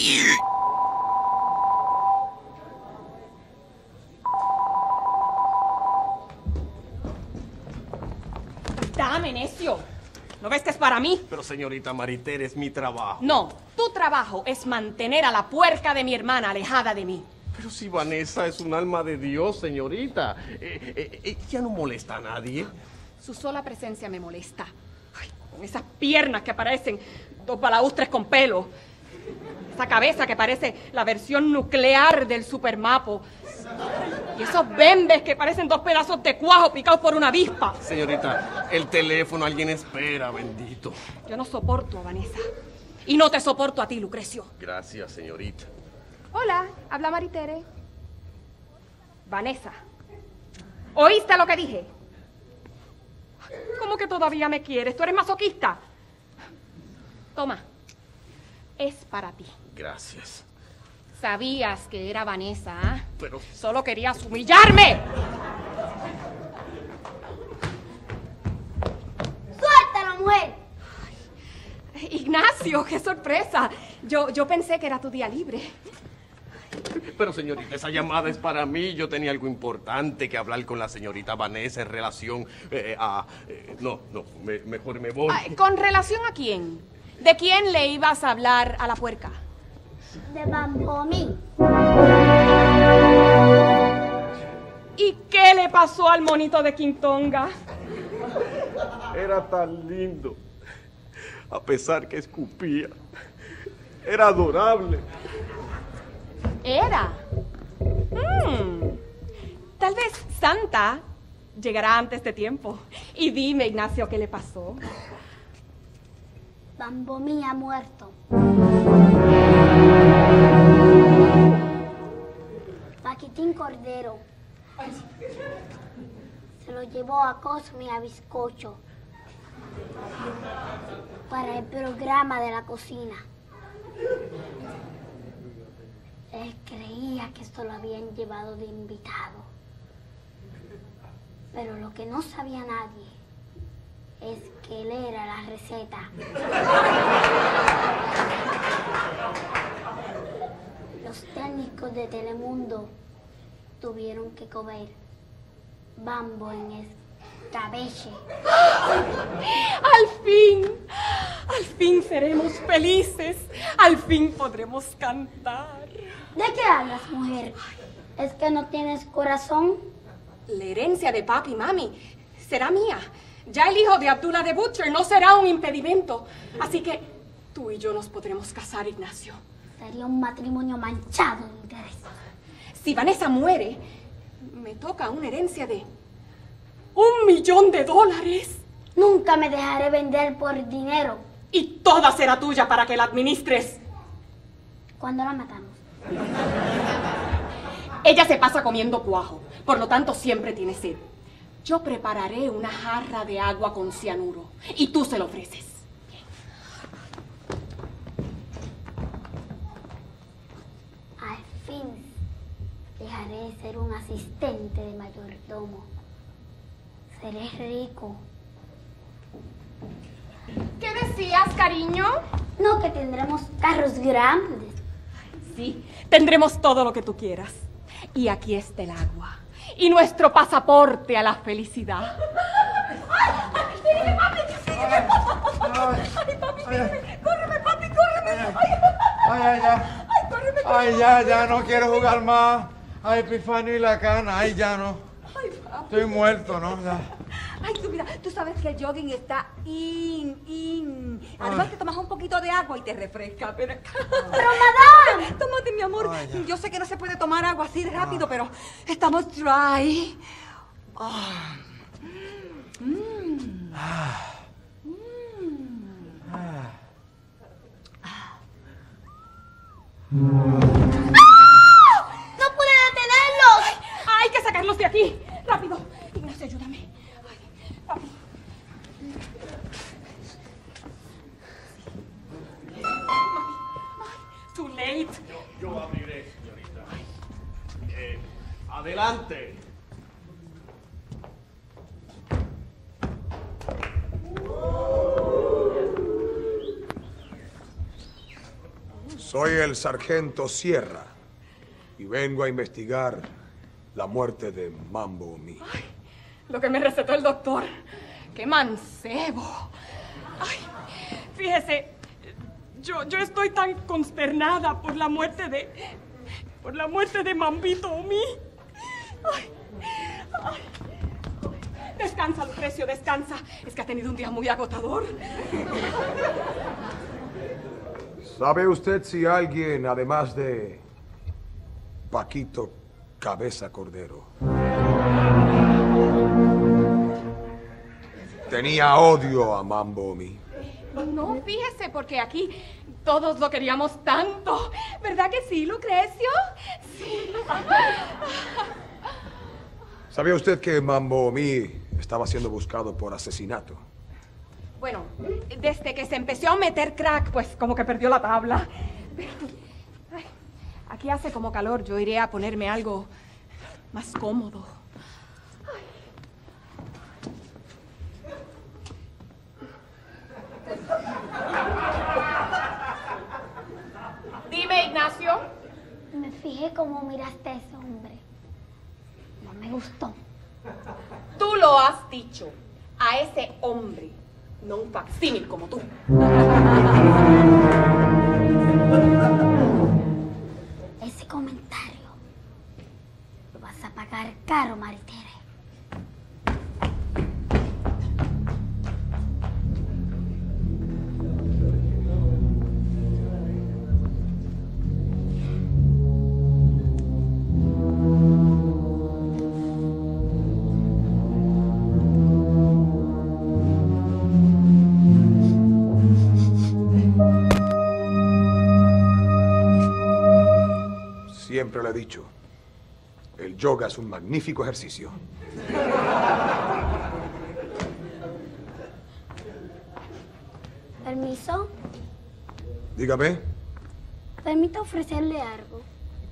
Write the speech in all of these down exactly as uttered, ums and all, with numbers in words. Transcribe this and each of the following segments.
Dame, necio. ¿No ves que es para mí? Pero, señorita Maritere, es mi trabajo. No, tu trabajo es mantener a la puerca de mi hermana alejada de mí. Pero si Vanessa es un alma de Dios, señorita. Eh, eh, eh, ella no molesta a nadie. Su sola presencia me molesta. Ay, con esas piernas que parecen dos balaustres con pelo. Esa cabeza que parece la versión nuclear del supermapo. Y esos bembes que parecen dos pedazos de cuajo picados por una avispa. Señorita, el teléfono, alguien espera, bendito. Yo no soporto a Vanessa. Y no te soporto a ti, Lucrecio. Gracias, señorita. Hola, habla Maritere. Vanessa, ¿oíste lo que dije? ¿Cómo que todavía me quieres? ¿Tú eres masoquista? Toma, es para ti. Gracias. Sabías que era Vanessa, ¿eh? Pero... Solo querías humillarme. ¡Suéltala, mujer! Ay, Ignacio, qué sorpresa. Yo, yo pensé que era tu día libre. Pero, señorita, esa llamada es para mí. Yo tenía algo importante que hablar con la señorita Vanessa en relación eh, a... Eh, no, no, me, mejor me voy. Ay, ¿con relación a quién? ¿De quién le ibas a hablar a la puerca? De Bambomí. ¿Y qué le pasó al monito de Quintonga? Era tan lindo. A pesar que escupía. Era adorable. Era. Mm. Tal vez Santa llegará antes de tiempo. Y dime, Ignacio, ¿qué le pasó? Bambomí ha muerto. Paquitín Cordero se lo llevó a Cosme y a Bizcocho para el programa de la cocina. Él creía que esto lo habían llevado de invitado. Pero lo que no sabía nadie es que él era la receta. Los técnicos de Telemundo tuvieron que comer bambo en escabeche. ¡Al fin! ¡Al fin seremos felices! ¡Al fin podremos cantar! ¿De qué hablas, mujer? ¿Es que no tienes corazón? La herencia de papi y mami será mía. Ya el hijo de Abdullah de Butcher no será un impedimento. Así que tú y yo nos podremos casar, Ignacio. Sería un matrimonio manchado de interés. Si Vanessa muere, me toca una herencia de un millón de dólares. Nunca me dejaré vender por dinero. Y toda será tuya para que la administres. ¿Cuándo la matamos? Ella se pasa comiendo cuajo, por lo tanto siempre tiene sed. Yo prepararé una jarra de agua con cianuro y tú se lo ofreces. Al fin dejaré de ser un asistente de mayordomo. Seré rico. ¿Qué decías, cariño? No, que tendremos carros grandes. Sí, tendremos todo lo que tú quieras. Y aquí está el agua. Y nuestro pasaporte a la felicidad. ¡Ay, sígueme, papi! ¡Sígueme! ¡Ay, papi, sígueme! ¡Córreme, papi, córreme! ¡Ay, ay, ay, ya! ¡Ay, córreme! ¡Ay, ya, ya! No quiero jugar más. ¡Ay, Epifanio y la cana! ¡Ay, ya no! ¡Ay, papi! Estoy muerto, ¿no? Ya. Ay, tú mira, tú sabes que el jogging está in, in. Además Ay. te tomas un poquito de agua y te refresca. Pero, ¡Pero, madame! tómate, mi amor. Ay, Yo sé que no se puede tomar agua así de rápido, pero estamos dry. Ah. Mm. Ah. Mm. Ah. ¡No pude detenerlos! ¡Hay que sacarlos de aquí! ¡Rápido! Ignacio, ayúdame. Ay, papi. Too late. Yo, yo abriré, señorita. Eh, adelante. Soy el sargento Sierra y vengo a investigar la muerte de Mambo Mi. Ay, lo que me recetó el doctor. ¡Qué mancebo! Ay, fíjese, yo, yo estoy tan consternada por la muerte de... por la muerte de Mambito Mi. Ay, ay. Descansa, Lucrecio, descansa. Es que ha tenido un día muy agotador. ¿Sabe usted si alguien, además de Paquito Cabeza Cordero, tenía odio a Mambo Mi? No, fíjese, porque aquí todos lo queríamos tanto. ¿Verdad que sí, Lucrecio? Sí. ¿Sabía usted que Mambo Mi estaba siendo buscado por asesinato? Bueno, desde que se empezó a meter crack, pues como que perdió la tabla. Pero, ay, aquí hace como calor, yo iré a ponerme algo más cómodo. Ay. Dime, Ignacio. Me fijé cómo miraste a ese hombre. No me gustó. Tú lo has dicho. A ese hombre. No un facsímil como tú. Ese comentario lo vas a pagar caro, Maritere. Siempre le he dicho, el yoga es un magnífico ejercicio. ¿Permiso? Dígame. Permita ofrecerle algo.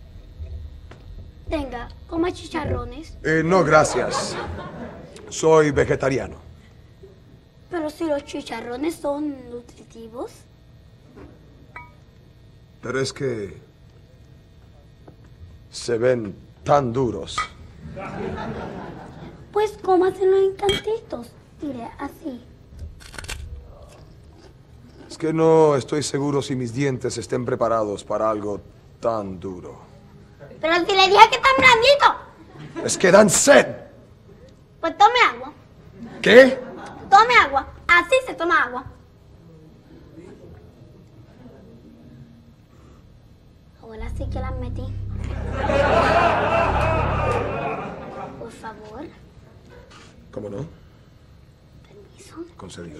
Tenga, coma chicharrones. Eh, no, gracias. Soy vegetariano. Pero si los chicharrones son nutritivos. Pero es que se ven tan duros. Pues cómaselo en cantitos. Diré así. Es que no estoy seguro si mis dientes estén preparados para algo tan duro. Pero si le dije que tan blandito. Es que dan sed. Pues tome agua. ¿Qué? Tome agua. Así se toma agua. Ahora sí que las metí. Por favor. ¿Cómo no? Permiso. Concedido.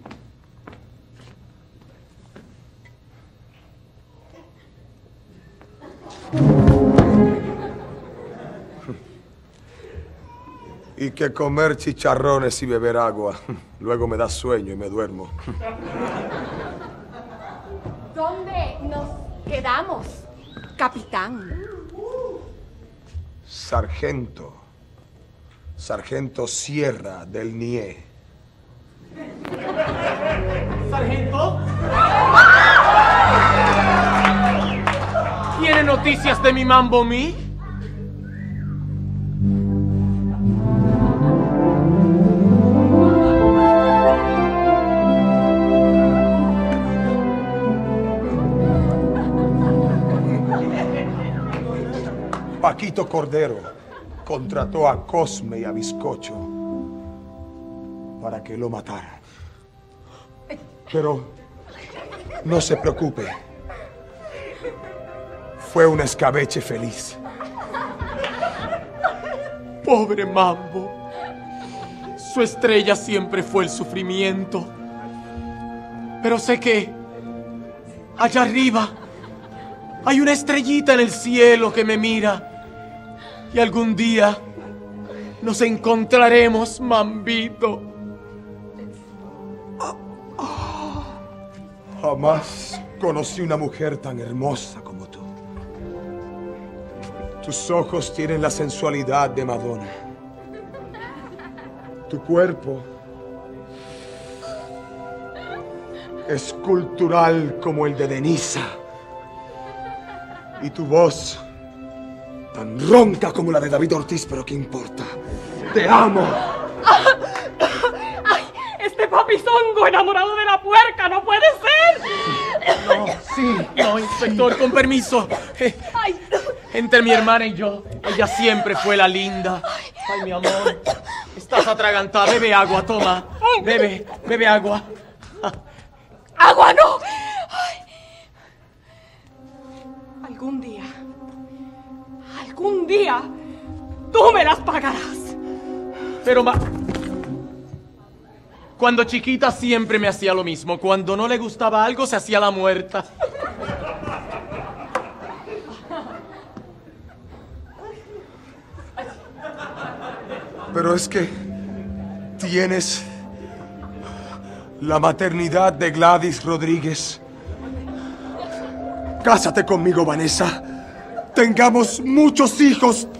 Y que comer chicharrones y beber agua. Luego me da sueño y me duermo. ¿Dónde nos quedamos, capitán? Sargento. Sargento Sierra del N I E. ¿Sargento? ¿Tiene noticias de mi Mambo Mi? Paquito Cordero contrató a Cosme y a Bizcocho para que lo mataran. Pero no se preocupe. Fue un escabeche feliz. Pobre Mambo. Su estrella siempre fue el sufrimiento. Pero sé que allá arriba hay una estrellita en el cielo que me mira. Y algún día nos encontraremos, Mambito. Jamás conocí una mujer tan hermosa como tú. Tus ojos tienen la sensualidad de Madonna. Tu cuerpo es cultural como el de Denisa. Y tu voz, tan ronca como la de David Ortiz, pero ¿qué importa? ¡Te amo! ¡Ay! Este papizongo enamorado de la puerca, no puede ser. No, sí, no, inspector, con permiso. Eh, entre mi hermana y yo, ella siempre fue la linda. Ay, mi amor, estás atragantada. Bebe agua, toma. Bebe, bebe agua. ¡Agua no! Ay. Algún día, algún día, tú me las pagarás. Pero ma... Cuando chiquita siempre me hacía lo mismo. Cuando no le gustaba algo, se hacía la muerta. Pero es que tienes la maternidad de Gladys Rodríguez. Cásate conmigo, Vanessa. Tengamos muchos hijos.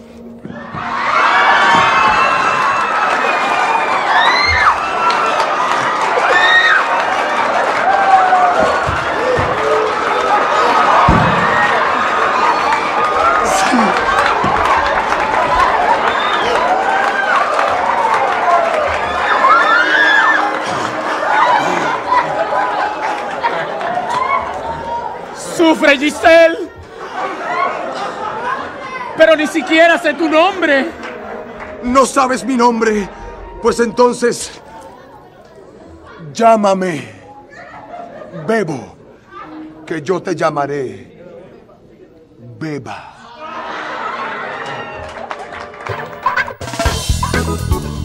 ¡Sufre, Giselle! Pero ni siquiera sé tu nombre. ¿No sabes mi nombre? Pues entonces, llámame Bebo, que yo te llamaré Beba.